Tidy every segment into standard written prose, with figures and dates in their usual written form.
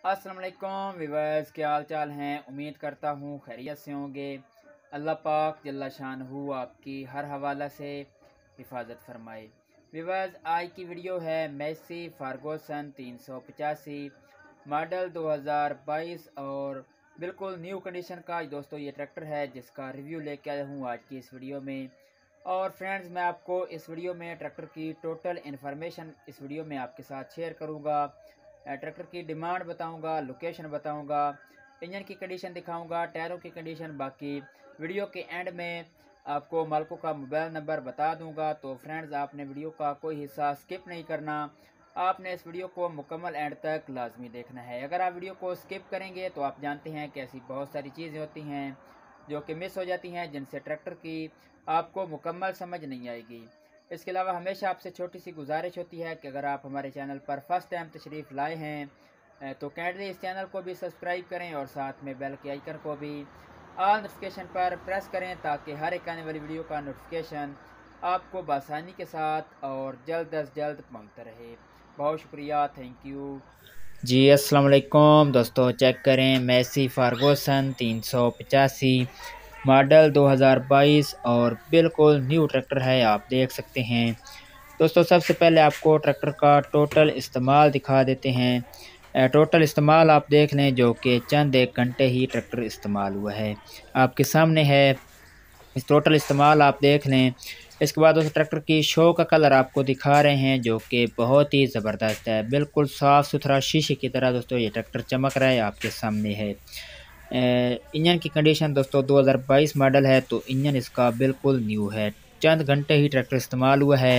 अस्सलाम वालेकुम व्यूअर्स, क्या हाल चाल हैं। उम्मीद करता हूँ खैरियत से होंगे। अल्लाह पाक जल्ला शानहू आपकी हर हवाला से हिफाजत फरमाए। व्यूअर्स, आज की वीडियो है मेसी फर्गुसन 385 मॉडल 2022 और बिल्कुल न्यू कंडीशन का दोस्तों ये ट्रैक्टर है जिसका रिव्यू लेके आया हूँ आज की इस वीडियो में। और फ्रेंड्स, मैं आपको इस वीडियो में ट्रैक्टर की टोटल इन्फॉर्मेशन इस वीडियो में आपके साथ शेयर करूँगा। ट्रैक्टर की डिमांड बताऊंगा, लोकेशन बताऊंगा, इंजन की कंडीशन दिखाऊंगा, टायरों की कंडीशन। बाकी वीडियो के एंड में आपको मालिकों का मोबाइल नंबर बता दूंगा। तो फ्रेंड्स, आपने वीडियो का कोई हिस्सा स्किप नहीं करना, आपने इस वीडियो को मुकम्मल एंड तक लाजमी देखना है। अगर आप वीडियो को स्किप करेंगे तो आप जानते हैं कि ऐसी बहुत सारी चीज़ें होती हैं जो कि मिस हो जाती हैं, जिनसे ट्रैक्टर की आपको मुकम्मल समझ नहीं आएगी। इसके अलावा हमेशा आपसे छोटी सी गुजारिश होती है कि अगर आप हमारे चैनल पर फर्स्ट टाइम तशरीफ़ लाए हैं तो काइंडली इस चैनल को भी सब्सक्राइब करें और साथ में बेल के आइकन को भी ऑल नोटिफिकेशन पर प्रेस करें ताकि हर एक आने वाली वीडियो का नोटिफिकेशन आपको बआसानी के साथ और जल्द अज जल्द पहुँचता रहे। बहुत शुक्रिया, थैंक यू जी। अस्सलाम वालेकुम दोस्तों, चेक करें मेसी फर्गुसन 385 मॉडल 2022 और बिल्कुल न्यू ट्रैक्टर है, आप देख सकते हैं। दोस्तों, सबसे पहले आपको ट्रैक्टर का टोटल इस्तेमाल दिखा देते हैं। टोटल इस्तेमाल आप देख लें जो कि चंद एक घंटे ही ट्रैक्टर इस्तेमाल हुआ है, आपके सामने है। इस टोटल इस्तेमाल आप देख लें। इसके बाद उस ट्रैक्टर की शो का कलर आपको दिखा रहे हैं जो कि बहुत ही ज़बरदस्त है, बिल्कुल साफ़ सुथरा शीशे की तरह दोस्तों ये ट्रैक्टर चमक रहा है, आपके सामने है। इंजन की कंडीशन दोस्तों 2022 मॉडल है तो इंजन इसका बिल्कुल न्यू है, चंद घंटे ही ट्रैक्टर इस्तेमाल हुआ है।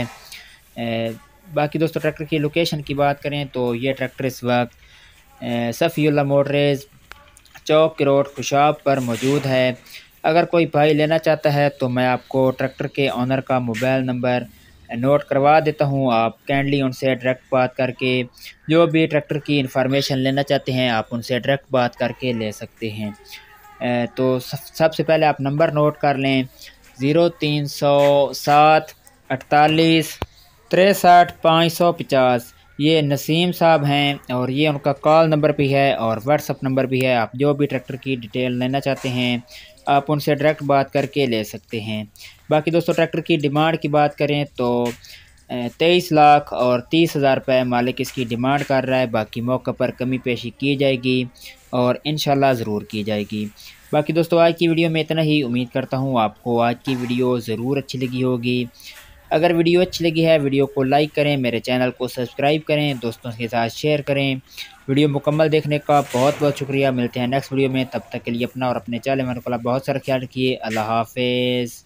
बाकी दोस्तों, ट्रैक्टर की लोकेशन की बात करें तो ये ट्रैक्टर इस वक्त सफ़ीउल्लाह मोटर्स चौक रोड खुशाब पर मौजूद है। अगर कोई भाई लेना चाहता है तो मैं आपको ट्रैक्टर के ऑनर का मोबाइल नंबर नोट करवा देता हूं। आप काइंडली उनसे डायरेक्ट बात करके जो भी ट्रैक्टर की इंफॉर्मेशन लेना चाहते हैं आप उनसे डायरेक्ट बात करके ले सकते हैं। तो सबसे पहले आप नंबर नोट कर लें 0307 48 63 550। ये नसीम साहब हैं और ये उनका कॉल नंबर भी है और व्हाट्सअप नंबर भी है। आप जो भी ट्रैक्टर की डिटेल लेना चाहते हैं आप उनसे डायरेक्ट बात करके ले सकते हैं। बाकी दोस्तों, ट्रैक्टर की डिमांड की बात करें तो 23 लाख और 30,000 रुपये मालिक इसकी डिमांड कर रहा है। बाकी मौके पर कमी पेशी की जाएगी और इंशाल्लाह ज़रूर की जाएगी। बाकी दोस्तों, आज की वीडियो में इतना ही। उम्मीद करता हूँ आपको आज की वीडियो ज़रूर अच्छी लगी होगी। अगर वीडियो अच्छी लगी है वीडियो को लाइक करें, मेरे चैनल को सब्सक्राइब करें, दोस्तों के साथ शेयर करें। वीडियो मुकम्मल देखने का बहुत बहुत शुक्रिया। मिलते हैं नेक्स्ट वीडियो में, तब तक के लिए अपना और अपने चैनल को बहुत सारा ख्याल रखिए। अल्लाह हाफिज़।